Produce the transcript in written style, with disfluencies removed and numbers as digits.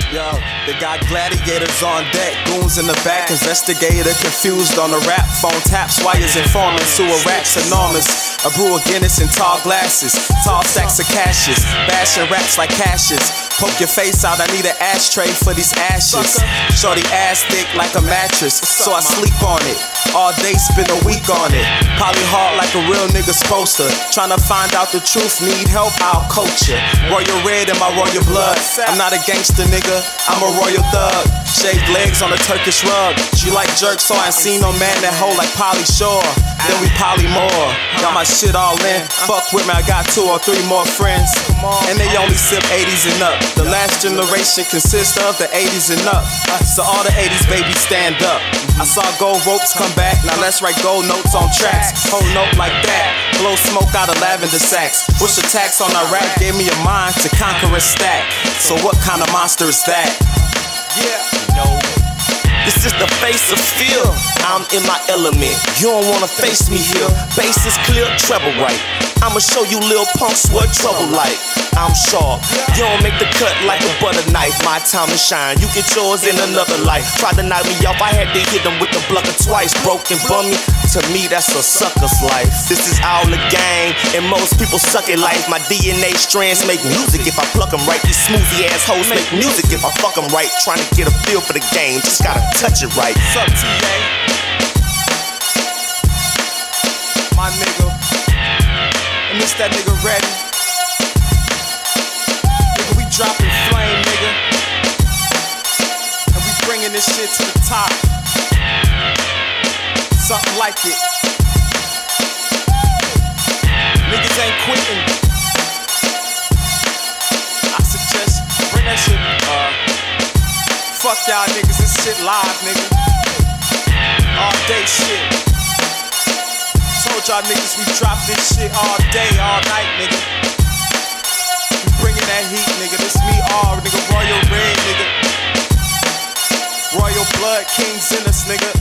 Yo, they got gladiators on deck, goons in the back, investigator confused on the rap phone, taps, wires, informants, sewer racks enormous. A brew of Guinness and tall glasses, tall stacks of cashes, bashing raps like cashes. Poke your face out, I need an ashtray for these ashes. Shorty ass thick like a mattress, so I sleep on it. All day, spend a week on it. Poly hard like a real nigga supposed to. Tryna find out the truth, need help, I'll coach ya. Royal red in my royal blood. I'm not a gangster nigga, I'm a royal thug. Shaved legs on a Turkish rug. She like jerk, so I ain't seen no man that hold like Polly Shore. Then we poly more. Got my shit all in. Fuck with me, I got 2 or 3 more friends. And they only sip 80s and up. The last generation consists of the 80s and up. So all the 80s babies stand up. I saw gold ropes come back, now let's write gold notes on tracks. Whole note like that, blow smoke out of lavender sacks. Bush attacks on Iraq gave me a mind to conquer a stack. So what kind of monster is that? Yeah, no. This is the face of fear. I'm in my element. You don't wanna face me here. Bass is clear, treble right. I'ma show you lil punks what trouble like. I'm sharp. You don't make the cut like a butter knife. My time to shine. You get yours in another life. Tried to knock me off, I had to hit them with the blocker twice. Broken bummy. To me, that's a sucker's life. This is all a game, and most people suck at life. My DNA strands make music if I pluck them right. These smoothie ass hoes make music if I fuck them right. Trying to get a feel for the game, just gotta touch it right. What's up, TA? My nigga. And this that nigga ready. Nigga, we dropping flame, nigga. And we bringing this shit to the top. Something like it. Niggas ain't quitting. I suggest bring that shit. Fuck y'all niggas, this shit live, nigga. All day shit. Told y'all niggas we drop this shit all day, all night, nigga. We bringing that heat, nigga. This me all, nigga. Royal red, nigga. Royal blood, kings in us, nigga.